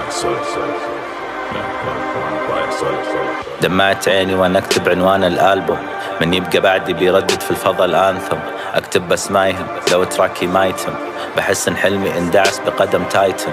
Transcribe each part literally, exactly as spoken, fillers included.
دمعت عيني وانا اكتب عنوان الالبوم، من يبقى بعدي بيردد في الفضل انثم. اكتب بس ما يهم لو تراكي ما يتم، بحس ان حلمي اندعس بقدم تايتن.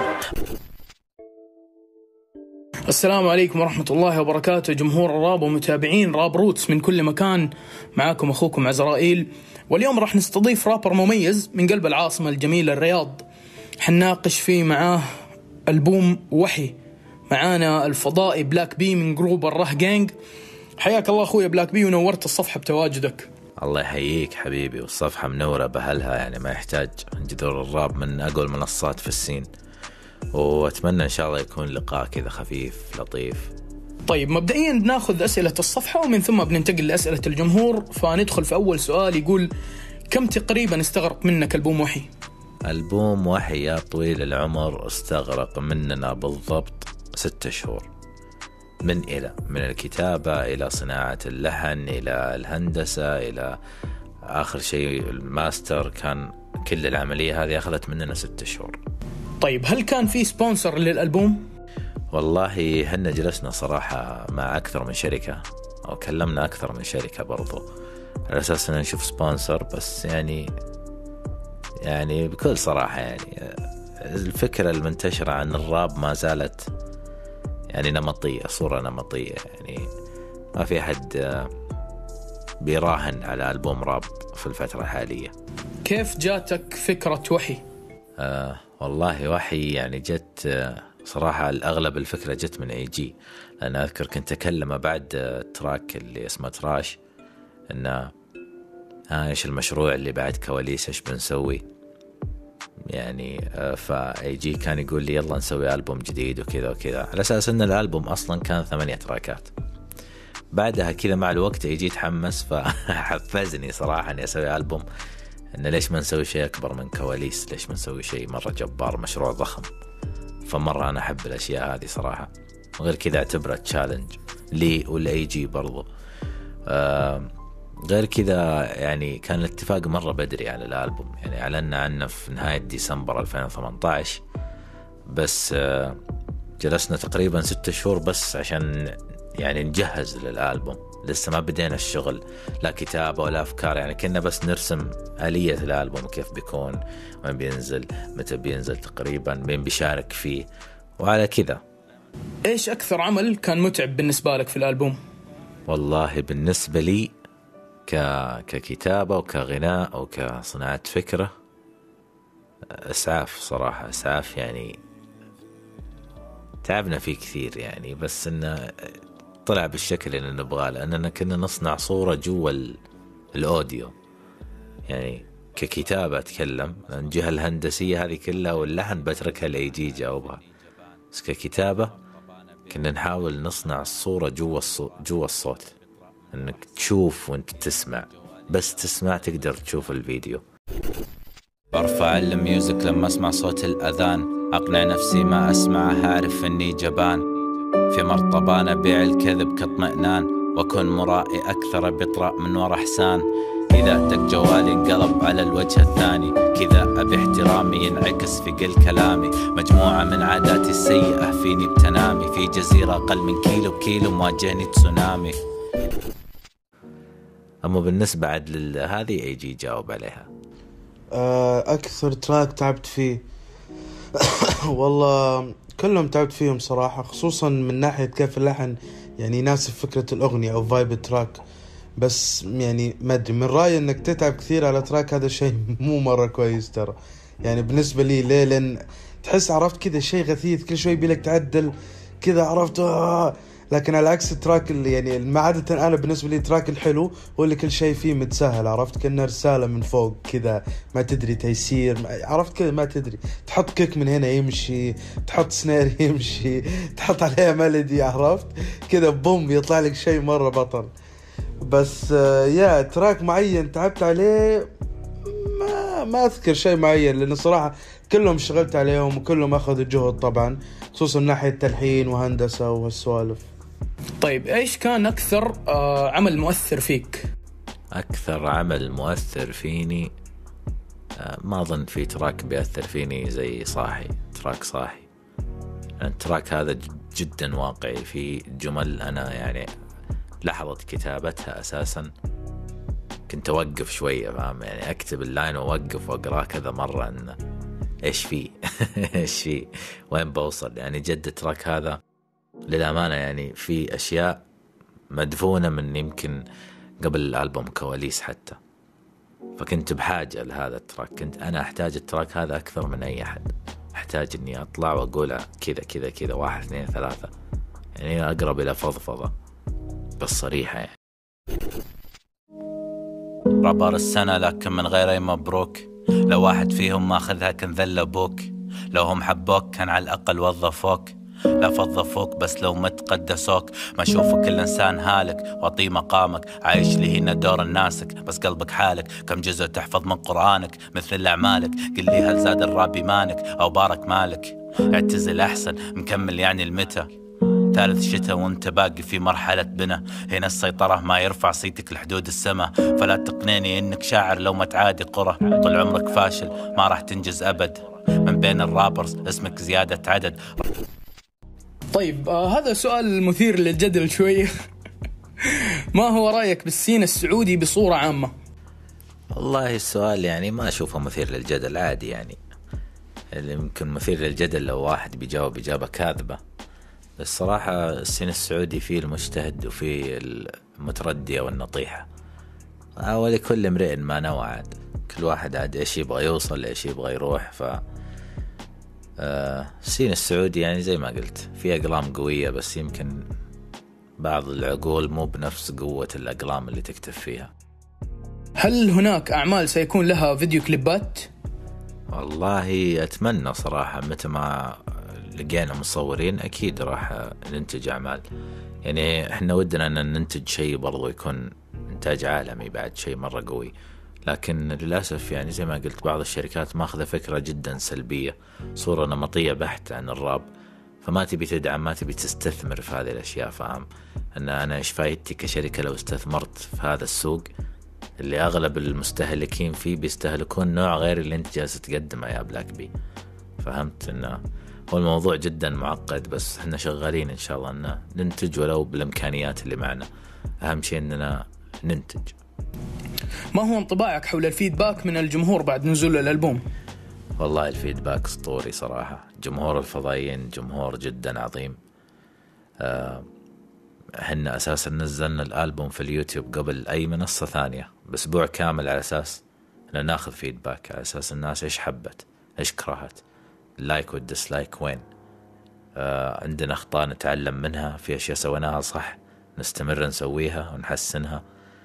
السلام عليكم ورحمة الله وبركاته، جمهور الراب ومتابعين راب روتس من كل مكان. معاكم أخوكم عزرائيل، واليوم راح نستضيف رابر مميز من قلب العاصمة الجميلة الرياض، حنناقش فيه معاه ألبوم وحي. معانا الفضائي بلاك بي من جروب الره جانج. حياك الله أخويا بلاك بي، ونورت الصفحة بتواجدك. الله يحييك حبيبي، والصفحة منورة بهلها، يعني ما يحتاج. جذور الراب من أقوى المنصات في السين، وأتمنى إن شاء الله يكون لقاء كذا خفيف لطيف. طيب مبدئيا ناخذ أسئلة الصفحة ومن ثم بننتقل لأسئلة الجمهور. فندخل في أول سؤال يقول: كم تقريبا استغرق منك ألبوم وحي؟ ألبوم وحي يا طويل العمر استغرق مننا بالضبط ستة شهور، من إلى من الكتابة إلى صناعة اللحن إلى الهندسة إلى آخر شيء الماستر. كان كل العملية هذه أخذت مننا ستة شهور. طيب هل كان في سبونسر للألبوم؟ والله هن جلسنا صراحة مع أكثر من شركة، أو كلمنا أكثر من شركة برضو على أساس أن نشوف سبونسر. بس يعني يعني بكل صراحة يعني الفكرة المنتشرة عن الراب ما زالت يعني نمطية، صورة نمطية، يعني ما في أحد بيراهن على ألبوم راب في الفترة الحالية. كيف جاتك فكرة وحي؟ آه والله وحي يعني جت آه صراحة الأغلب الفكرة جت من اي جي، لأن أذكر كنت أكلمه بعد التراك اللي اسمه تراش إنه ها إيش المشروع اللي بعد كواليس، إيش بنسوي يعني. آه فاي جي كان يقول لي يلا نسوي ألبوم جديد وكذا وكذا، على أساس إن الألبوم أصلا كان ثمانية تراكات. بعدها كذا مع الوقت اي جي تحمس فحفزني صراحة إني أسوي ألبوم، إن ليش ما نسوي شيء أكبر من كواليس، ليش ما نسوي شيء مرة جبار، مشروع ضخم. فمرة أنا أحب الأشياء هذه صراحة، وغير كذا اعتبرها تشالنج لي ولا اي جي برضو. آه غير كذا يعني كان الاتفاق مرة بدري على الألبوم، يعني أعلنا عنه في نهاية ديسمبر ألفين وثمانية عشر، بس آه جلسنا تقريبا ستة شهور بس عشان يعني نجهز للألبوم. لسه ما بدينا الشغل، لا كتابة ولا أفكار، يعني كنا بس نرسم آلية الألبوم كيف بيكون، وين بينزل، متى بينزل تقريبا، مين بيشارك فيه، وعلى كذا. إيش أكثر عمل كان متعب بالنسبة لك في الألبوم؟ والله بالنسبة لي ك... ككتابة وكغناء أو كصناعة فكرة، إسعاف صراحة. إسعاف يعني تعبنا فيه كثير يعني، بس إنه طلع بالشكل اللي نبغاه، لأننا كنا نصنع صورة جوا الأوديو. يعني ككتابة أتكلم عن الجهة الهندسية هذه كلها، واللحن بتركها لأي جي جاوبها، بس ككتابة كنا نحاول نصنع الصورة جوا الصوت، جوا الصوت، إنك تشوف وأنت تسمع، بس تسمع تقدر تشوف الفيديو. برفع الميوزك لما أسمع صوت الأذان، أقنع نفسي ما أسمعه، أعرف إني جبان في مرطبان، أبيع الكذب كاطمئنان، وأكون مرائي أكثر بطرأ من ورا حسان. إذا دق جوالي انقلب على الوجه الثاني، كذا أبي احترامي ينعكس في قل كلامي. مجموعة من عاداتي السيئة فيني بتنامي، في جزيرة أقل من كيلو بكيلو مواجهني تسونامي. أما بالنسبة عد لهذه اي جي جاوب عليها. أكثر تراك تعبت فيه والله كلهم تعبت فيهم صراحة، خصوصا من ناحية كيف اللحن يعني يناسب فكرة الأغنية أو فايب التراك. بس يعني ما أدري، من رأيي أنك تتعب كثير على تراك هذا شيء مو مرة كويس ترى، يعني بالنسبة لي. ليه؟ لأن تحس عرفت كذا شيء غثيث، كل شوي بيلك تعدل كذا، عرفت آه. لكن على عكس التراك اللي يعني ما عادة أنا بالنسبة لي تراك الحلو هو اللي كل شيء فيه متسهل، عرفت كأنه رسالة من فوق كذا، ما تدري تيسير، عرفت كذا، ما تدري تحط كيك من هنا يمشي، تحط سنير يمشي، تحط عليها ميلودي، عرفت كذا بوم يطلع لك شيء مرة بطل. بس آه يا تراك معين تعبت عليه ما ما أذكر شيء معين، لأن صراحة كلهم اشتغلت عليهم وكلهم أخذوا جهد طبعا، خصوصا من ناحية تلحين وهندسة وهالسوالف. طيب إيش كان أكثر آه عمل مؤثر فيك؟ أكثر عمل مؤثر فيني آه ما أظن في تراك بيأثر فيني زي صاحي، تراك صاحي. التراك هذا جدا واقعي، في جمل أنا يعني لحظة كتابتها أساسا كنت أوقف شوية، فاهم يعني أكتب اللاين وأوقف وأقرأ كذا مرة إن إيش فيه إيش فيه وين بوصل. يعني جد التراك هذا للأمانة يعني في أشياء مدفونة من يمكن قبل الألبوم كواليس حتى، فكنت بحاجة لهذا التراك. كنت أنا أحتاج التراك هذا أكثر من أي أحد، أحتاج إني أطلع وأقول كذا كذا كذا واحد اثنين ثلاثة، يعني أقرب إلى فضفضة بالصريحة. يعني رابر السنة لكن من غير أي مبروك، لو واحد فيهم ماخذها كان ذل أبوك، لو هم حبوك كان على الأقل وظفوك، لا فضفوك بس لو متقدسوك. ما شوفوا كل إنسان هالك واطي مقامك، عايش لي هنا دور الناسك بس قلبك حالك. كم جزء تحفظ من قرآنك مثل أعمالك، قل لي هل زاد الراب إيمانك أو بارك مالك؟ اعتزل أحسن مكمل يعني المتى، ثالث شتاء وانت باقي في مرحلة بنا. هنا السيطرة ما يرفع صيتك لحدود السماء، فلا تقنيني انك شاعر لو ما تعادي قرى. طول عمرك فاشل ما راح تنجز أبد، من بين الرابرز اسمك زيادة عدد. طيب آه هذا سؤال مثير للجدل شوية. ما هو رأيك بالسين السعودي بصورة عامة؟ والله السؤال يعني ما أشوفه مثير للجدل، عادي يعني. اللي يمكن مثير للجدل لو واحد بيجاوب إجابة كاذبة، بس صراحة السين السعودي فيه المجتهد وفيه المتردي والنطيحة، ولكل امرئ ما نوى. عاد كل واحد عاد إيش يبغى يوصل إيش يبغى يروح. ف السين السعودي يعني زي ما قلت فيه أقلام قوية، بس يمكن بعض العقول مو بنفس قوة الأقلام اللي تكتب فيها. هل هناك أعمال سيكون لها فيديو كليبات؟ والله أتمنى صراحة متى ما لقينا مصورين أكيد راح ننتج أعمال. يعني إحنا ودنا أن ننتج شيء برضو يكون إنتاج عالمي بعد، شيء مرة قوي، لكن للأسف يعني زي ما قلت بعض الشركات ماخذة فكرة جدا سلبية، صورة نمطية بحت عن الراب، فما تبي تدعم ما تبي تستثمر في هذه الأشياء. فاهم أن أنا إيش فايدتي كشركة لو استثمرت في هذا السوق اللي أغلب المستهلكين فيه بيستهلكون نوع غير اللي أنت جالس تقدمه يا بلاك بي. فهمت أنه هو الموضوع جدا معقد، بس احنا شغالين إن شاء الله أن ننتج ولو بالإمكانيات اللي معنا. أهم شيء أننا ننتج. ما هو انطباعك حول الفيدباك من الجمهور بعد نزول الألبوم؟ والله الفيدباك اسطوري صراحة. جمهور الفضائيين جمهور جدا عظيم. أه احنا أساسا نزلنا الألبوم في اليوتيوب قبل أي منصة ثانية بأسبوع كامل، على أساس أن ناخذ فيدباك، على أساس الناس إيش حبت إيش كرهت، اللايك والديسلايك وين. أه عندنا أخطاء نتعلم منها، في أشياء سويناها صح نستمر نسويها ونحسنها.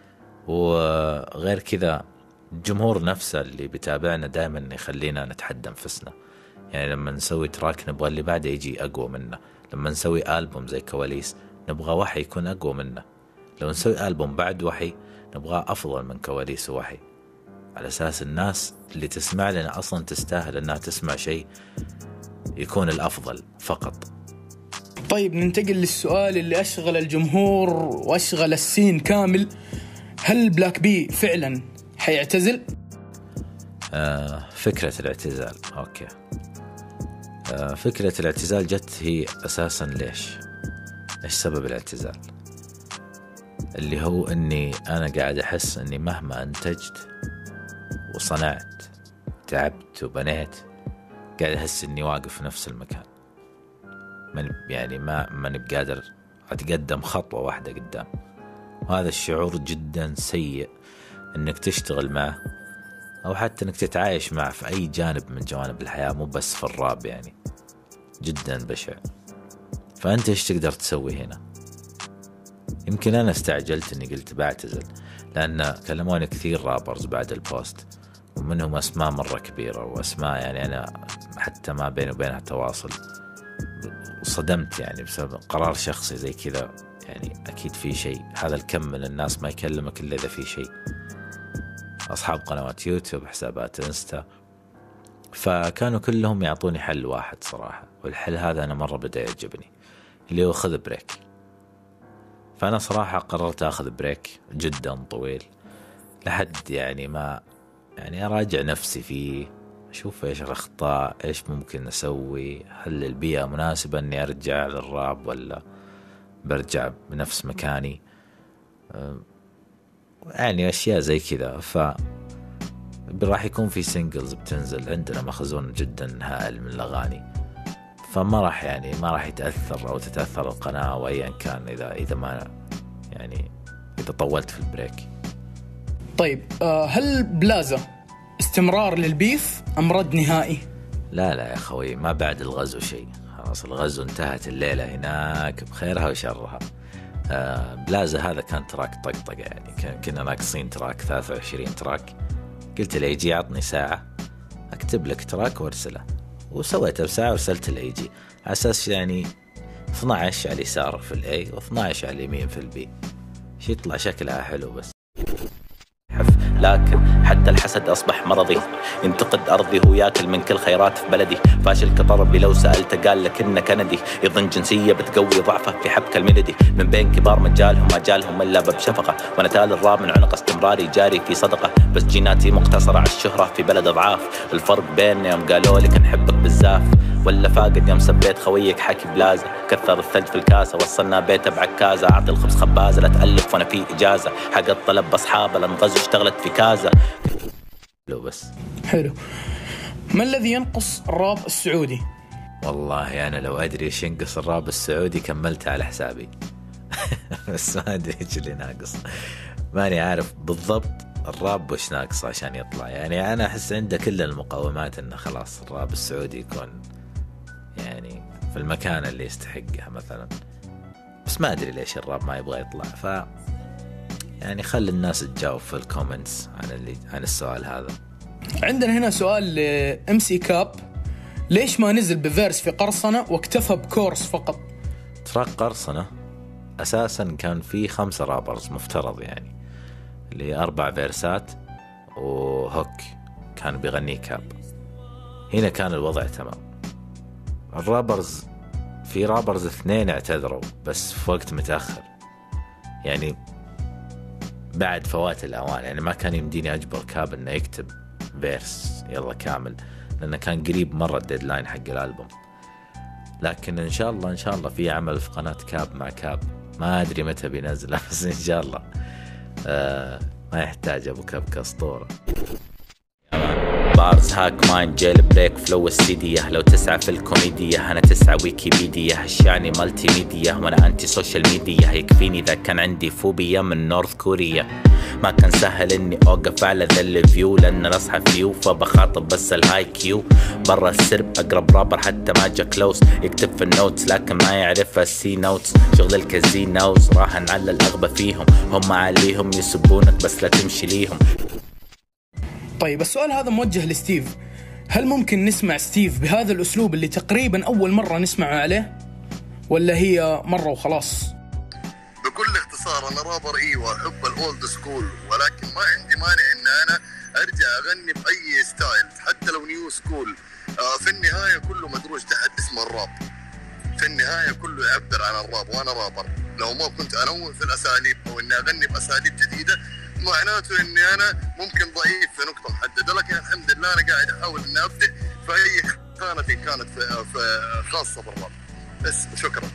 وغير كذا الجمهور نفسه اللي بيتابعنا دائما يخلينا نتحدى انفسنا. يعني لما نسوي تراك نبغى اللي بعده يجي أقوى منه، لما نسوي ألبوم زي كواليس نبغى وحي يكون أقوى منه، لو نسوي ألبوم بعد وحي نبغى أفضل من كواليس وحي، على أساس الناس اللي تسمع لنا أصلا تستاهل أنها تسمع شيء يكون الأفضل فقط. طيب ننتقل للسؤال اللي أشغل الجمهور وأشغل السين كامل، هل بلاك بي فعلا حيعتزل؟ آه فكرة الاعتزال أوكي. آه فكرة الاعتزال جت هي أساسا ليش؟ إيش سبب الاعتزال؟ اللي هو أني أنا قاعد أحس أني مهما أنتجت وصنعت تعبت وبنيت قاعد أحس أني واقف في نفس المكان، من يعني ما ماني بقادر أتقدم خطوة واحدة قدام. وهذا الشعور جدا سيء انك تشتغل معه او حتى انك تتعايش معه في اي جانب من جوانب الحياة، مو بس في الراب، يعني جدا بشع. فانت ايش تقدر تسوي هنا؟ يمكن انا استعجلت اني قلت بعتزل، لان كلموني كثير رابرز بعد البوست ومنهم اسماء مرة كبيرة واسماء يعني انا حتى ما بيني وبينها تواصل، وصدمت يعني بسبب قرار شخصي زي كذا. يعني أكيد في شيء، هذا الكم من الناس ما يكلمك إلا إذا في شيء، أصحاب قنوات يوتيوب حسابات إنستا، فكانوا كلهم يعطوني حل واحد صراحة، والحل هذا أنا مرة بدأ يعجبني اللي هو خذ بريك. فأنا صراحة قررت أخذ بريك جدا طويل لحد يعني ما يعني أراجع نفسي فيه، أشوف إيش الأخطاء، إيش ممكن أسوي، هل البيئة مناسبة إني أرجع للراب ولا برجع بنفس مكاني. يعني أشياء زي كذا. ف راح يكون في سينجلز بتنزل، عندنا مخزون جدا هائل من الأغاني، فما راح يعني ما راح يتأثر أو تتأثر القناة أو أيا كان إذا إذا ما يعني إذا طولت في البريك. طيب هل بلازا استمرار للبيف أم رد نهائي؟ لا لا يا خوي، ما بعد الغزو شيء، خلاص الغزو انتهت الليلة هناك بخيرها وشرها. آه بلازا هذا كان تراك طقطقة، يعني كنا ناقصين تراك ثلاثة وعشرين تراك. قلت له يجي عطني ساعة أكتب لك تراك وارسله، وسويته بساعة وارسلت له يجي على أساس يعني اثنا عشر على اليسار في الأي واثنا عشر على اليمين في البي، شي يطلع شكلها حلو. بس لكن حتى الحسد أصبح مرضي، ينتقد أرضي هو ياكل من كل خيرات في بلدي. فاشل كطربي لو سألته قال لك إنه كندي، يظن جنسية بتقوي ضعفه في حبك الميلودي. من بين كبار مجالهم ما جالهم إلا بشفقة، وأنا تالي الراب من عنق استمراري جاري في صدقة. بس جيناتي مقتصرة على الشهرة في بلد أضعاف. الفرق بين يوم قالوا لك نحبك بالزاف ولا فاقد يوم سبيت خويك حكي بلازا. كثر الثلج في الكاسة وصلنا بيته بعكازة، أعطي الخبز خبازة لا تألف وأنا في إجازة. حق الطلب بأصحابه لنغزو اشتغلت في كازا. لو بس حلو. ما الذي ينقص الراب السعودي؟ والله أنا لو أدري إيش ينقص الراب السعودي كملت على حسابي. بس ما أدري إيش اللي ناقص، ماني عارف بالضبط الراب وش ناقص عشان يطلع. يعني أنا أحس عنده كل المقومات إنه خلاص الراب السعودي يكون يعني في المكان اللي يستحقها مثلا، بس ما أدري ليش الراب ما يبغى يطلع. ف يعني خلي الناس تجاوب في الكومنتس عن اللي عن السؤال هذا. عندنا هنا سؤال لإم سي كاب، ليش ما نزل بفيرس في قرصنة واكتفى بكورس فقط؟ تراك قرصنة أساسا كان فيه خمسة رابرز مفترض، يعني اللي أربع فيرسات وهوك كان بيغني كاب. هنا كان الوضع تمام. الرابرز في رابرز اثنين اعتذروا بس في وقت متأخر، يعني بعد فوات الأوان. يعني ما كان يمديني أجبر كاب إنه يكتب فيرس يلا كامل، لأنه كان قريب مرة الديدلاين حق الألبوم. لكن إن شاء الله إن شاء الله في عمل في قناة كاب مع كاب، ما أدري متى بينزله بس إن شاء الله. آه ما يحتاج أبو كاب كأسطورة. بارز هاك مايند جيل بريك فلو السيدية، لو تسعى في الكوميديا أنا تسعى ويكيبيديا. هشعني مالتي ميديا وأنا أنتي سوشيال ميديا، يكفيني إذا كان عندي فوبيا من نورث كوريا. ما كان سهل إني أوقف على ذا الفيو لأن أصحى فيو، فبخاطب بس الهاي كيو. برا السرب أقرب رابر حتى ما جا كلوس، يكتب في النوتس لكن ما يعرف السي نوتس. شغل الكازينوز راح نعلى الأغبى فيهم، هم عليهم يسبونك بس لا تمشي ليهم. طيب السؤال هذا موجه لستيف، هل ممكن نسمع ستيف بهذا الأسلوب اللي تقريبا أول مرة نسمعه عليه، ولا هي مرة وخلاص؟ بكل اختصار أنا رابر إيوة أحب الأولد سكول، ولكن ما عندي مانع إن أنا أرجع أغني بأي ستايل حتى لو نيو سكول. آه في النهاية كله مدروج تحت اسم الراب، في النهاية كله يعبر عن الراب وأنا رابر. لو ما كنت أنوع في الأساليب أو إني أغني بأساليب جديدة معناته إني أنا ممكن ضعيف في نقطة محددة، لكن الحمد لله أنا قاعد أحاول إني أبدأ في أي خانة كانت في, في خاصة بالراب. بس شكرا.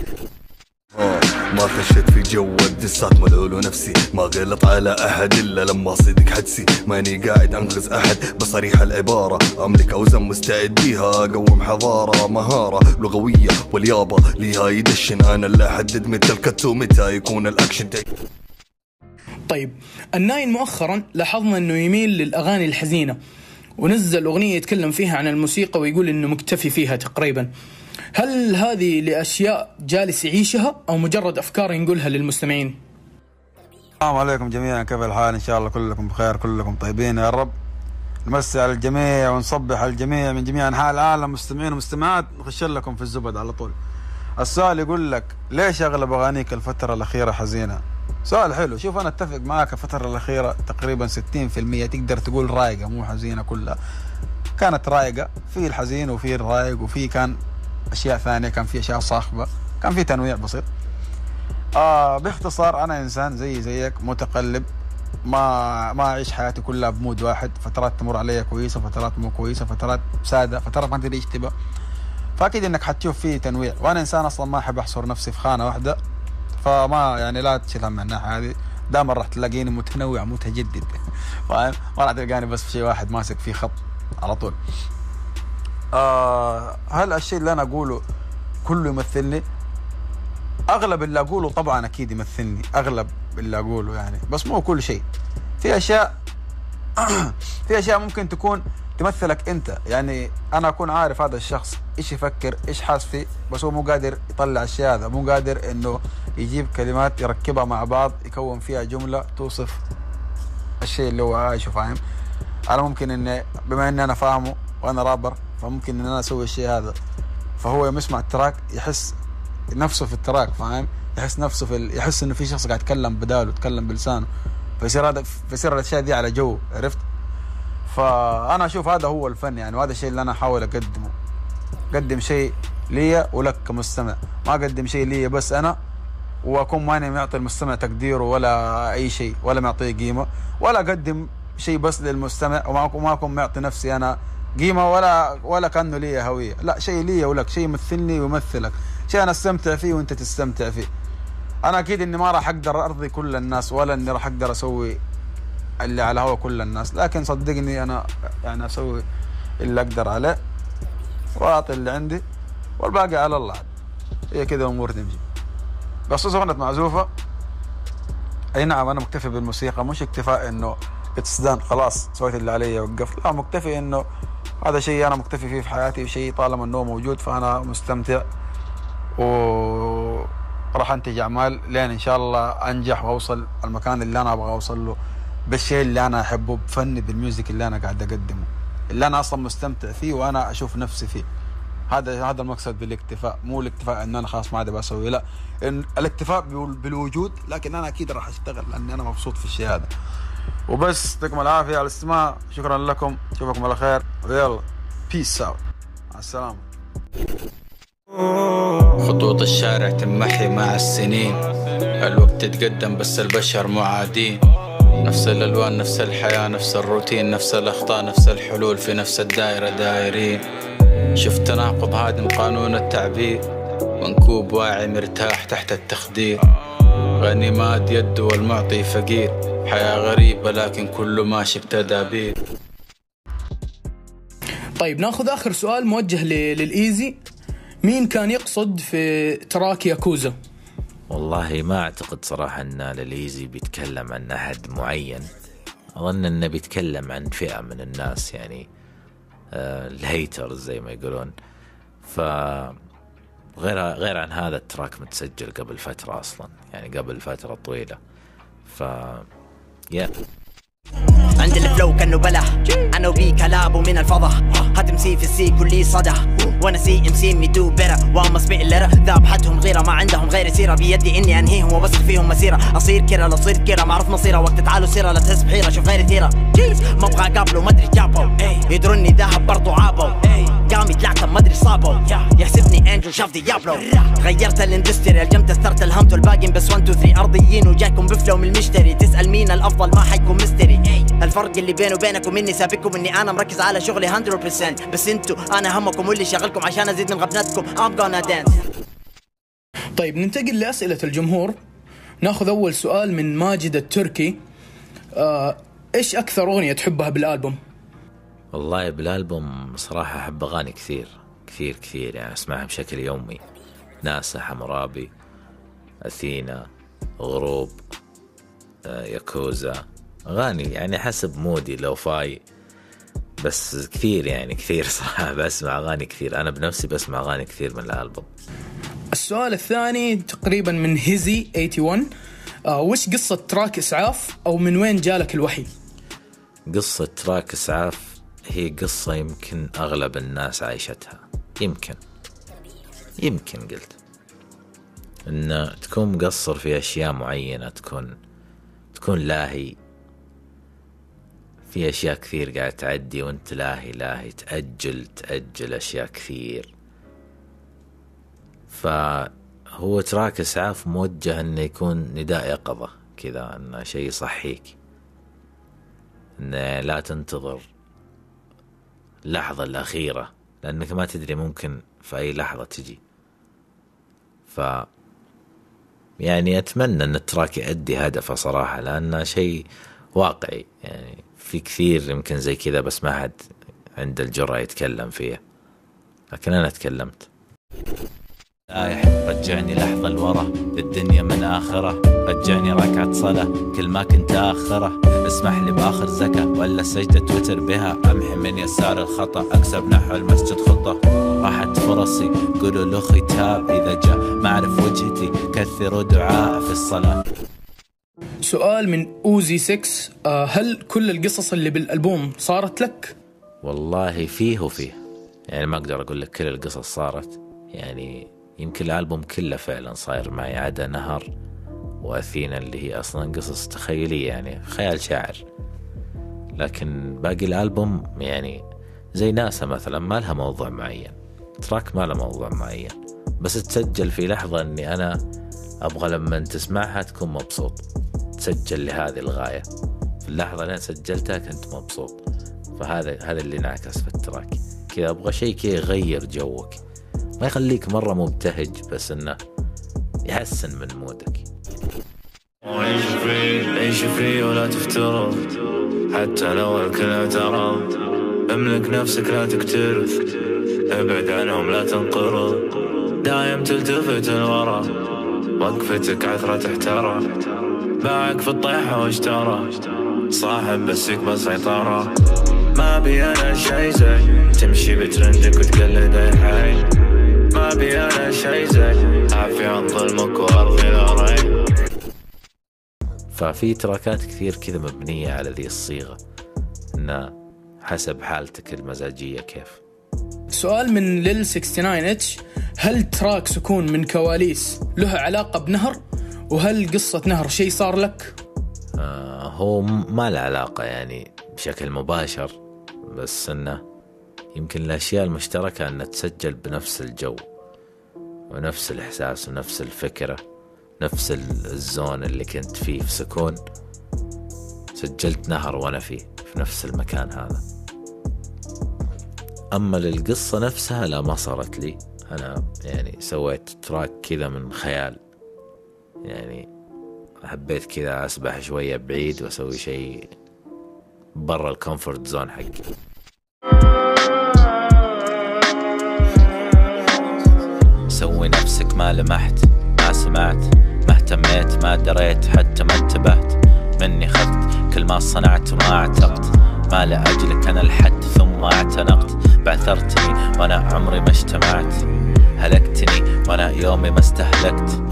ما خشيت في جو الدسات ملولو نفسي، ما غلط على أحد إلا لما صدق حدسي. ماني قاعد أنغز أحد بصريح العبارة، أملك أوزان مستعد بيها أقوم حضارة. مهارة لغوية واليابة ليها يدشن، أنا اللي أحدد متى الكت ومتى يكون الأكشن. طيب الناين مؤخرا لاحظنا أنه يميل للأغاني الحزينة، ونزل أغنية يتكلم فيها عن الموسيقى ويقول أنه مكتفي فيها تقريبا. هل هذه لأشياء جالس يعيشها أو مجرد أفكار ينقلها للمستمعين؟ السلام عليكم جميعا، كيف الحال؟ إن شاء الله كلكم بخير، كلكم طيبين يا رب. نمسي على الجميع ونصبح على الجميع من جميع أنحاء العالم، مستمعين ومستمعات. نخش لكم في الزبد على طول. السؤال يقول لك ليش أغلب أغانيك الفترة الأخيرة حزينة؟ سؤال حلو. شوف أنا أتفق معاك، الفترة الأخيرة تقريبا ستين في المية تقدر تقول رايقة، مو حزينة كلها. كانت رايقة، في الحزين وفي الرايق وفي كان أشياء ثانية، كان في أشياء صاخبة، كان في تنويع بسيط. آه باختصار أنا إنسان زي زيك متقلب، ما ما أعيش حياتي كلها بمود واحد، فترات تمر علي كويسة، فترات مو كويسة، فترات سادة، فترات ما تدري إيش تبى. فأكيد إنك حتشوف فيه تنويع، وأنا إنسان أصلا ما أحب أحصر نفسي في خانة واحدة، فما يعني لا تشيل هم من الناحية هذه. دائما راح تلاقيني متنوع متجدد فاهم؟ ما راح تلقاني بس في شيء واحد ماسك فيه خط على طول. آه هل الشيء اللي أنا أقوله كله يمثلني؟ أغلب اللي أقوله طبعا أكيد يمثلني، أغلب اللي أقوله يعني، بس مو كل شيء. في أشياء في أشياء ممكن تكون تمثلك أنت، يعني أنا أكون عارف هذا الشخص إيش يفكر إيش حاس فيه، بس هو مو قادر يطلع الشيء هذا، مو قادر إنه يجيب كلمات يركبها مع بعض يكون فيها جملة توصف الشيء اللي هو عايشه، فاهم؟ أنا ممكن إني بما إني أنا فاهمه وأنا رابر، فممكن إن أنا أسوي الشيء هذا، فهو يوم يسمع التراك يحس نفسه في التراك، فاهم؟ يحس نفسه في ال... يحس إنه في شخص قاعد يتكلم بداله، يتكلم بلسانه، فيصير هذا فيصير الأشياء دي على جو، عرفت؟ فأنا أشوف هذا هو الفن يعني، وهذا الشيء اللي أنا أحاول أقدمه. أقدم شيء لي ولك كمستمع، ما أقدم شيء لي بس أنا وأكون ماني معطي المستمع تقديره ولا أي شيء، ولا معطيه قيمة، ولا أقدم شيء بس للمستمع وما أكون معطي نفسي أنا قيمة ولا ولا كأنه لي هوية. لا، شيء لي ولك، شيء يمثلني ويمثلك، شيء أنا أستمتع فيه وأنت تستمتع فيه. أنا أكيد إني ما راح أقدر أرضي كل الناس، ولا إني راح أقدر أسوي اللي على هوا كل الناس، لكن صدقني أنا يعني أسوي اللي أقدر عليه وأعطي اللي عندي والباقي على الله. هي كذا أمور تمشي. بس أغنية معزوفة، أي نعم أنا مكتفي بالموسيقى، مش اكتفاء إنه اتسدان خلاص سويت اللي علي وقفت، لا، مكتفي إنه هذا شيء أنا مكتفي فيه في حياتي، وشيء طالما إنه موجود فأنا مستمتع، وراح أنتج أعمال لين إن شاء الله أنجح وأوصل المكان اللي أنا أبغى أوصل له بالشيء اللي أنا أحبه، بفني، بالميوزك اللي أنا قاعد أقدمه، اللي أنا أصلا مستمتع فيه وأنا أشوف نفسي فيه. هذا هذا المقصد بالاكتفاء، مو الاكتفاء إن أنا خلاص ما عاد بسوي، لا، إن الاكتفاء بالوجود، لكن أنا أكيد راح أشتغل لأني أنا مبسوط في الشيء هذا. وبس، يعطيكم العافية على الاستماع، شكرا لكم، أشوفكم على خير، ويلا بيس اوت، مع السلامة. خطوط الشارع تمحي مع السنين، الوقت تقدم بس البشر معادين، نفس الألوان نفس الحياة نفس الروتين، نفس الأخطاء نفس الحلول في نفس الدائرة دايرين. شفت تناقض هادم قانون التعبير، منكوب واعي مرتاح تحت التخدير، غني ماد يد والمعطي فقير، حياة غريبة لكن كله ماشي بتدابير. طيب ناخذ آخر سؤال موجه للإيزي، مين كان يقصد في تراك ياكوزا؟ والله ما أعتقد صراحة أن للإيزي بيتكلم عن أحد معين، أظن أنه بيتكلم عن فئة من الناس، يعني آه الهيترز زي ما يقولون. ف غير غير عن هذا التراك متسجل قبل فترة أصلا، يعني قبل فترة طويلة. ف يا عند الفلو كأنه بلح، أنا وبي كلابه من الفضة، هتمسي في السي كلي صدى، وانا سي ام سي مي دو بيرا، واما سبيع الليرة ذاب حدهم غيرة، ما عندهم غير سيرة، بيدي اني انهيهم وبسخ فيهم مسيرة، اصير كرة لا تصير كرة، معروف مصيرة، وقت تعالوا سيرة لا تحس بحيرة، شوف غيري ثيرة، ما ابغى قابله مدري جابو، يدروني ذهب برضو عابو، قامي طلعت مدري صابو، يحسبني انجل شاف ديابلو، غيرت الاندستري الجمت اثرت الهمت والباقين بس واحد اثنين ثلاثة ارضيين، وجاكم بفلو من المشتري، تسأل مين الافضل ما حيكون مستري، الفرق اللي بينه وبينكم اني سابقكم، اني انا مركز على شغلي مية بالمية، بس انتو انا همكم واللي شغلكم عشان ازيد من غبنتكم. I'm gonna dance. طيب ننتقل لأسئلة الجمهور، ناخذ اول سؤال من ماجد التركي. آه، ايش اكثر اغنية تحبها بالالبوم؟ والله بالالبوم صراحة احب اغاني كثير كثير كثير، يعني اسمعها بشكل يومي، ناسا، حمرابي، اثينا، غروب، آه، ياكوزا، أغاني يعني حسب مودي، لو فاي، بس كثير يعني كثير صراحة بسمع أغاني كثير، أنا بنفسي بسمع أغاني كثير من الألبوم. السؤال الثاني تقريبا من هيزي واحد وثمانين، آه وش قصة تراك إسعاف، أو من وين جالك الوحي؟ قصة تراك إسعاف هي قصة يمكن أغلب الناس عايشتها، يمكن يمكن قلت إن تكون مقصر في أشياء معينة، تكون تكون لاهي في أشياء كثير قاعد تعدي وانت لاهي لاهي تأجل تأجل أشياء كثير. فهو تراك إسعاف موجه أنه يكون نداء يقظة كذا، أنه شيء يصحيك إن لا تنتظر اللحظة الأخيرة، لأنك ما تدري ممكن في أي لحظة تجي. ف يعني أتمنى أن التراك يؤدي هدفه صراحة، لأنه شيء واقعي. يعني في كثير يمكن زي كذا بس ما حد عنده الجرأة يتكلم فيه، لكن أنا تكلمت. رايح رجعني لحظة لورا، الدنيا من آخرة، رجعني ركعة صلاة كل ما كنت آخرة، اسمح لي بآخر زكاة ولا سجدة تويتر بها أمحي من يسار الخطأ، أكسب نحو المسجد خطة، راحت فرصي قولوا لأخي تاب إذا جاء ما أعرف وجهتي كثروا دعاء في الصلاة. سؤال من أوزي سكس، هل كل القصص اللي بالألبوم صارت لك؟ والله فيه وفيه، يعني ما أقدر أقول لك كل القصص صارت، يعني يمكن الألبوم كله فعلا صاير معي عدا نهر وأثينا اللي هي أصلا قصص تخيلية يعني خيال شاعر، لكن باقي الألبوم يعني زي ناسا مثلا ما لها موضوع معين، تراك ما له موضوع معين، بس تسجل في لحظة أني أنا أبغى لما تسمعها تكون مبسوط، تسجل لهذه الغاية، في اللحظة اللي أنا سجلتها كنت مبسوط، فهذا هذا اللي نعكس في التراك كذا. أبغى شيء كذا يغير جوك، ما يخليك مرة مبتهج بس إنه يحسن من مودك. عيش فري عيش فري ولا تفترض حتى لو الكل اعترض، املك نفسك لا تكترث، ابعد عنهم لا تنقرض، دايم تلتفت الورا وقفتك عثرة تحترى، باعك في الطيحة واشترى صاحب بس يكبر سيطرة، ما بي أنا شي زي تمشي بترندك وتقلد أي حي، ما بي أنا شي زي عافي عن ظلمك وأرضي الأري. ففي تراكات كثير كذا مبنية على ذي الصيغة، إنه حسب حالتك المزاجية كيف. سؤال من ليل تسعة وستين اتش، هل تراك سكون من كواليس له علاقة بنهر؟ وهل قصة نهر شيء صار لك؟ آه هو ما له علاقة يعني بشكل مباشر، بس إنه يمكن الأشياء المشتركة أنها تسجل بنفس الجو ونفس الإحساس ونفس الفكرة، نفس الزون اللي كنت فيه في سكون، سجلت نهر وأنا فيه في نفس المكان هذا. أما للقصة نفسها لا ما صارت لي، أنا يعني سويت تراك كذا من خيال، يعني حبيت كذا أسبح شوية بعيد وأسوي شيء برا الكومفورت زون حقي. سوي نفسك ما لمحت ما سمعت ما اهتميت ما دريت حتى ما انتبهت، مني خذت كل ما صنعت وما اعتقت، ما لأجلك أنا الحد ثم اعتنقت، بعثرتني وأنا عمري ما اجتمعت، هلكتني وأنا يومي ما استهلكت.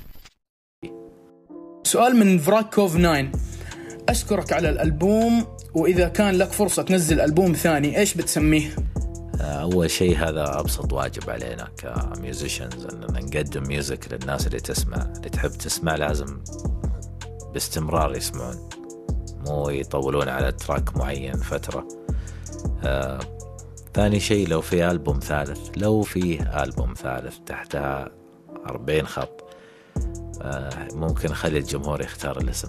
سؤال من فراكوف تسعة، أشكرك على الألبوم، وإذا كان لك فرصة تنزل ألبوم ثاني إيش بتسميه؟ أول شيء هذا أبسط واجب علينا كميوزيشنز، أننا نقدم ميوزك للناس اللي تسمع، اللي تحب تسمع لازم باستمرار يسمعون، مو يطولون على تراك معين فترة. آه، ثاني شيء لو في ألبوم ثالث، لو فيه ألبوم ثالث تحتها أربعين خط، آه ممكن خلي الجمهور يختار الاسم،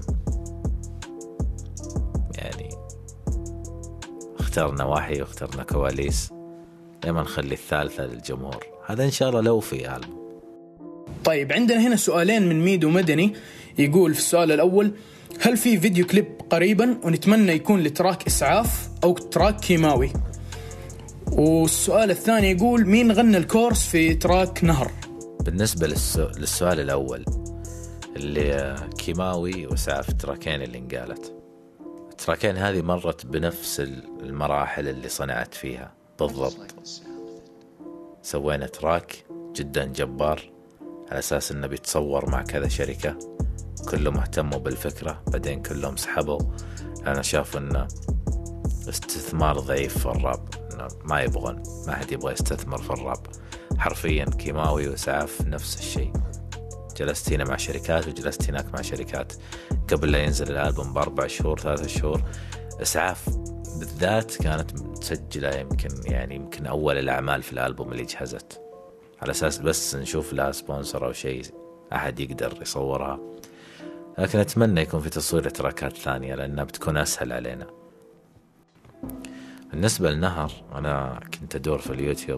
يعني اخترنا وحي واخترنا كواليس، لما نخلي الثالثة للجمهور، هذا إن شاء الله لو في ألبوم. طيب عندنا هنا سؤالين من ميدو مدني، يقول في السؤال الأول، هل في فيديو كليب قريبا ونتمنى يكون لتراك إسعاف أو تراك كيماوي؟ والسؤال الثاني يقول، مين غنى الكورس في تراك نهر؟ بالنسبة للسؤال الأول اللي كيماوي وإسعاف، التراكين اللي انقالت، التراكين هذه مرت بنفس المراحل اللي صنعت فيها بالضبط. سوينا تراك جدا جبار على أساس أنه بيتصور مع كذا شركة، كلهم اهتموا بالفكرة، بعدين كلهم سحبوا، أنا شاف أنه استثمار ضعيف في الراب، أنه ما يبغون، ما حد يبغى يستثمر في الراب حرفيا. كيماوي وإسعاف نفس الشيء، جلست هنا مع شركات وجلست هناك مع شركات قبل لا ينزل الألبوم بأربع شهور ثلاثة شهور. إسعاف بالذات كانت مسجلة يمكن يعني يمكن أول الأعمال في الألبوم اللي جهزت، على أساس بس نشوف لها سبونسر أو شيء أحد يقدر يصورها، لكن أتمنى يكون في تصوير تراكات ثانية لأنها بتكون أسهل علينا، بالنسبة للنهر، أنا كنت أدور في اليوتيوب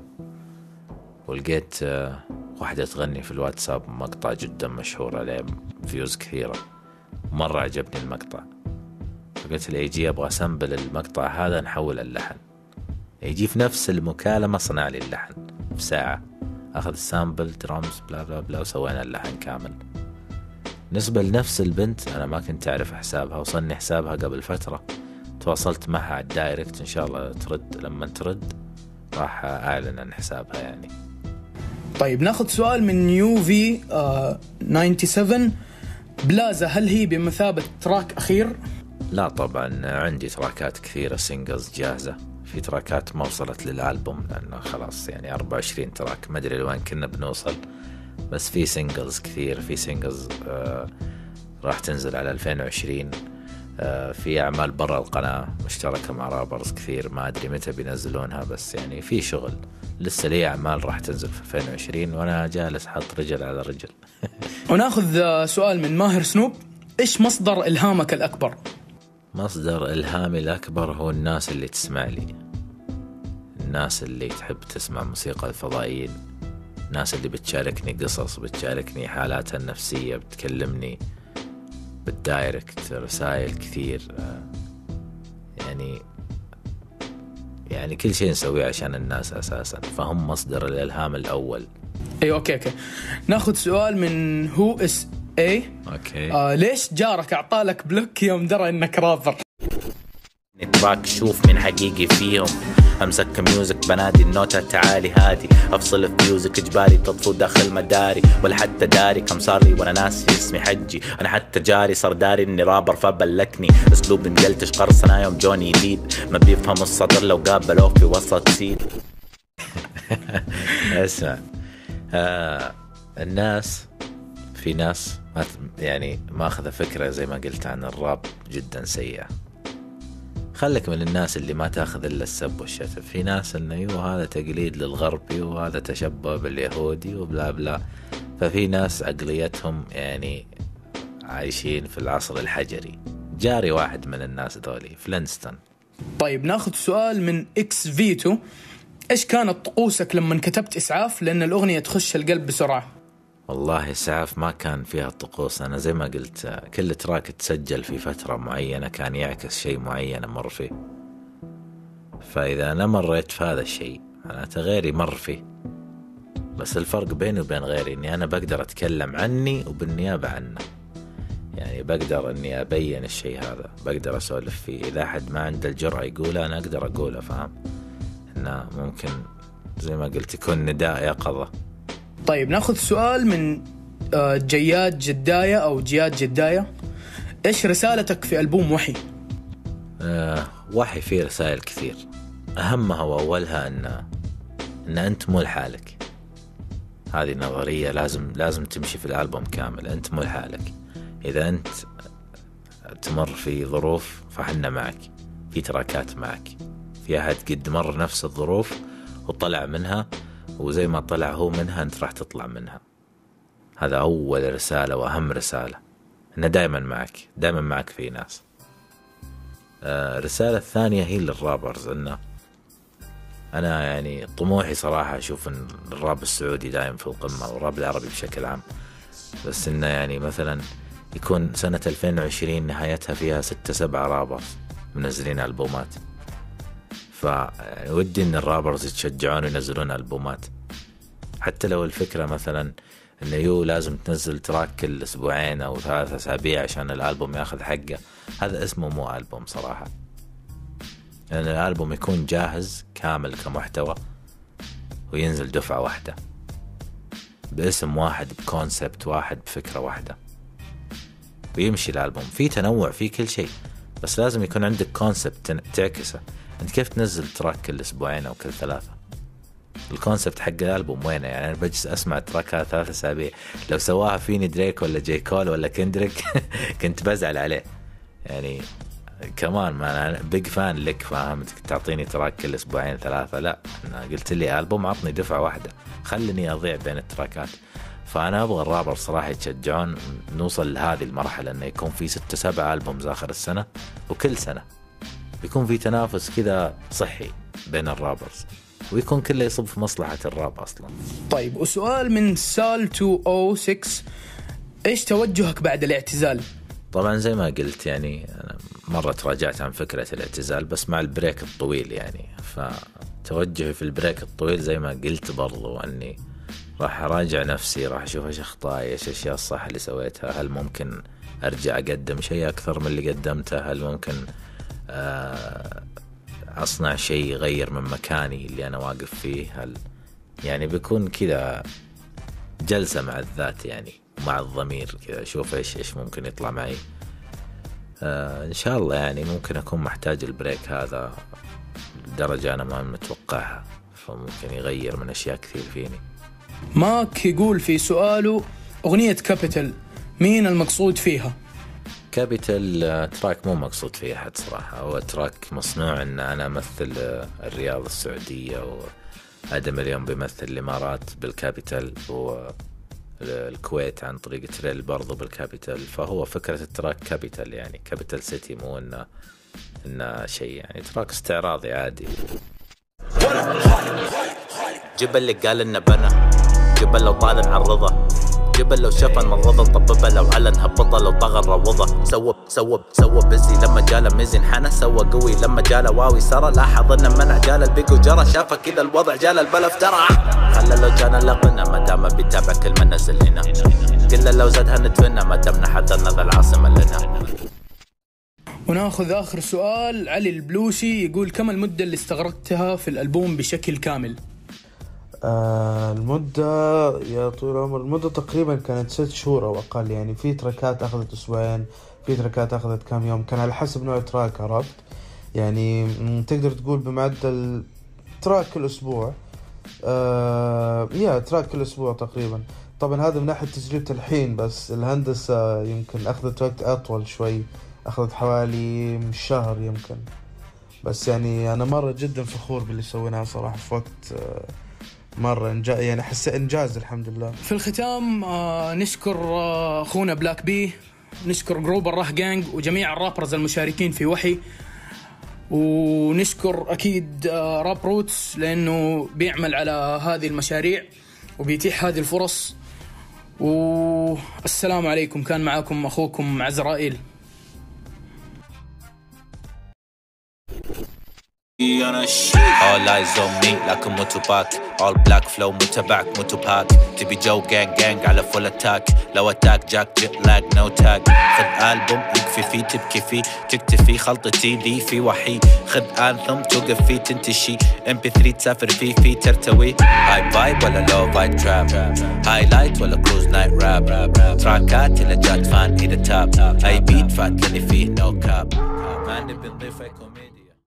ولقيت واحدة تغني في الواتساب مقطع جدا مشهور عليه فيوز كثيرة، مرة عجبني المقطع، فقلت لي يجي أبغى سامبل المقطع هذا نحول اللحن. يجي في نفس المكالمة صنع لي اللحن في ساعة، أخذ السامبل درامز بلا بلا بلا وسوينا اللحن كامل. بالنسبة لنفس البنت أنا ما كنت أعرف حسابها، وصلني حسابها قبل فترة، تواصلت معها على الدايركت، إن شاء الله ترد، لما ترد راح أعلن عن حسابها يعني. طيب ناخذ سؤال من يو في آه سبعة وتسعين. بلازا هل هي بمثابة تراك أخير؟ لا طبعا، عندي تراكات كثيرة سينجلز جاهزة، في تراكات ما وصلت للألبوم لأنه خلاص يعني أربعة وعشرين تراك، ما أدري لوين كنا بنوصل، بس في سينجلز كثير، في سينجلز آه راح تنزل على ألفين وعشرين، آه في أعمال برا القناة مشتركة مع رابرز كثير، ما أدري متى بينزلونها، بس يعني في شغل لسه لي أعمال راح تنزل في ألفين وعشرين وأنا جالس حط رجل على رجل. وناخذ سؤال من ماهر سنوب. إيش مصدر إلهامك الأكبر؟ مصدر إلهامي الأكبر هو الناس اللي تسمع لي، الناس اللي تحب تسمع موسيقى الفضائيين، الناس اللي بتشاركني قصص، بتشاركني حالاتها النفسية، بتكلمني بالدايركت رسائل كثير، يعني يعني كل شيء نسويه عشان الناس أساسا، فهم مصدر الإلهام الأول. أيوة أوكي أوكي ناخذ سؤال من هو اس اي. أوكي آه ليش جارك أعطالك بلوك يوم درى إنك رابر؟ نتراك شوف من حقيقي فيهم، امسك ميوزك بنادي النوتة تعالي هادي، افصل في ميوزك اجباري تطفو داخل مداري، ولا حتى داري كم صار لي وانا ناسي اسمي حجي، انا حتى جاري صار داري اني رابر فبلكني، اسلوب مقلتش قرصنا يوم جوني جديد، ما بيفهم السطر لو قابلوه في وسط سيد. اسمع آه الناس، في ناس ما يعني ما أخذ فكرة زي ما قلت عن الراب جدا سيئة، خلك من الناس اللي ما تاخذ إلا السب والشتم، في ناس إنه يو هذا تقليد للغربي وهذا تشبه باليهودي وبلا بلا، ففي ناس عقليتهم يعني عايشين في العصر الحجري. جاري واحد من الناس ذولي فلينستون. طيب ناخذ سؤال من إكس فيتو. إيش كانت طقوسك لما كتبت إسعاف لأن الأغنية تخش القلب بسرعة؟ والله إسعاف ما كان فيها طقوس، أنا زي ما قلت كل تراك تسجل في فترة معينة كان يعكس شيء معين أمر فيه، فإذا أنا مريت في هذا الشيء معناته غيري مر فيه، بس الفرق بيني وبين غيري إني أنا بقدر أتكلم عني وبالنيابة عنه، يعني بقدر إني أبين الشيء هذا، بقدر أسولف فيه، إذا أحد ما عنده الجرأة يقوله أنا أقدر أقوله، فهم إنه ممكن زي ما قلت يكون نداء يقظة. طيب ناخذ سؤال من جياد جداية أو جياد جداية. إيش رسالتك في ألبوم وحي؟ أه وحي فيه رسائل كثير، أهمها وأولها أن أن أنت مو لحالك، هذه نظرية لازم لازم تمشي في الألبوم كامل، أنت مو لحالك، إذا أنت تمر في ظروف فحنا معك، في تراكات معك، في أحد قد مر نفس الظروف وطلع منها، وزي ما طلع هو منها أنت راح تطلع منها. هذا أول رسالة وأهم رسالة، إنه دائما معك، دائما معك في ناس. آه الرسالة الثانية هي للرابرز، إنه أنا يعني طموحي صراحة أشوف إن الراب السعودي دائما في القمة والراب العربي بشكل عام، بس إنه يعني مثلا يكون سنة ألفين وعشرين نهايتها فيها ستة سبعة رابرز منزلين ألبومات، فودي إن الرابرز يتشجعون وينزلون ألبومات، حتى لو الفكرة مثلا إنه يو لازم تنزل تراك كل أسبوعين أو ثلاثة أسابيع عشان الألبوم ياخذ حقه، هذا اسمه مو ألبوم صراحة، لأن يعني الألبوم يكون جاهز كامل كمحتوى وينزل دفعة واحدة باسم واحد بكونسبت واحد بفكرة واحدة ويمشي الألبوم، في تنوع في كل شيء، بس لازم يكون عندك كونسبت تعكسه. أنت كيف تنزل تراك كل أسبوعين أو كل ثلاثة؟ الكونسبت حق الألبوم وينه؟ يعني أنا بجلس أسمع تراكها ثلاثة أسابيع، لو سواها فيني دريك ولا جاي كول ولا كندريك كنت بزعل عليه، يعني كمان ما أنا بيج فان لك، فاهمتك تعطيني تراك كل أسبوعين ثلاثة، لا أنا قلت لي ألبوم عطني دفعة واحدة، خلني أضيع بين التراكات. فأنا أبغى الرابر صراحة يتشجعون نوصل لهذه المرحلة، أنه يكون في ستة سبعة ألبومز آخر السنة، وكل سنة بيكون في تنافس كذا صحي بين الرابرز، ويكون كله يصب في مصلحة الراب أصلا. طيب، وسؤال من سال مئتين وستة، إيش توجهك بعد الاعتزال؟ طبعا زي ما قلت يعني أنا مرة تراجعت عن فكرة الاعتزال، بس مع البريك الطويل يعني، فتوجهي في البريك الطويل زي ما قلت برضو أني راح أراجع نفسي، راح أشوف إيش أخطائي، إيش الأشياء الصح اللي سويتها، هل ممكن أرجع أقدم شيء أكثر من اللي قدمته، هل ممكن أصنع شيء يغير من مكاني اللي أنا واقف فيه، هل يعني بيكون كذا جلسة مع الذات يعني مع الضمير كذا، أشوف إيش إيش ممكن يطلع معي. آه إن شاء الله يعني ممكن أكون محتاج البريك هذا درجة أنا ما متوقعها، فممكن يغير من أشياء كثير فيني. ماك يقول في سؤاله أغنية كابيتال مين المقصود فيها؟ كابيتال تراك مو مقصود فيه أحد صراحة، هو تراك مصنوع أن أنا أمثل الرياض السعودية، وآدم اليوم بيمثل الإمارات بالكابيتال، والكويت عن طريق تريل برضو بالكابيتال، فهو فكرة التراك كابيتال يعني كابيتال سيتي، مو إنه إنه شيء يعني تراك استعراضي عادي. جبل اللي قال إنه بنا، جبل لو طالع عن رضا، جبل لو شاف المرضى طببه، لو علن هبطه، لو طغى الروضه، سوب سوب سوب بزي لما جاله ميزن حنا، سوى قوي لما جاله واوي سرى، لاحظ انه منع جاله البيكو جرى، شافه كذا الوضع جاله البلف درع، خلى لو جانا لقنا ما دام بيتابع كل ما نزل هنا، قل لو زادها ندفنا ما دامنا حضرنا ذا العاصمه لنا. وناخذ آخر سؤال. علي البلوشي يقول كم المدة اللي استغرقتها في الألبوم بشكل كامل؟ آه المدة يا طويل العمر، المدة تقريبا كانت ست شهور أو أقل يعني، في تراكات أخذت أسبوعين، في تراكات أخذت كام يوم، كان على حسب نوع تراك، عرفت يعني تقدر تقول بمعدل تراك كل أسبوع. آه يا تراك كل أسبوع تقريبا. طبعا هذا من ناحية تجربة الحين، بس الهندسة يمكن أخذت وقت أطول شوي، أخذت حوالي شهر يمكن، بس يعني أنا مرة جدا فخور باللي سويناه صراحة في وقت آه مرة إنجاز يعني، حس إنجاز الحمد لله. في الختام آه نشكر آه أخونا بلاك بي، نشكر جروب الراه جانج وجميع الرابرز المشاركين في وحي، ونشكر أكيد آه راب روتس لأنه بيعمل على هذه المشاريع وبيتيح هذه الفرص. والسلام عليكم، كان معكم أخوكم عزرائيل. All eyes on me like a motorbike, all black flow متبعك موتوباك، تبي جو gang gang على full attack، لو attack jack jet lag no tag، خذ ألبوم يكفي فيه تبكي فيه تكتفي، خلطتي ذي في وحي، خذ anthem توقف فيه تنتشي، إم بي ثري تسافر فيه فيه ترتوي، high vibe ولا low vibe trap، highlight ولا cruise night rap، تراكات إلا جات فان إذا تاب، أي beat فات لني فيه no cap، ما نبي نضيفه كوميدي.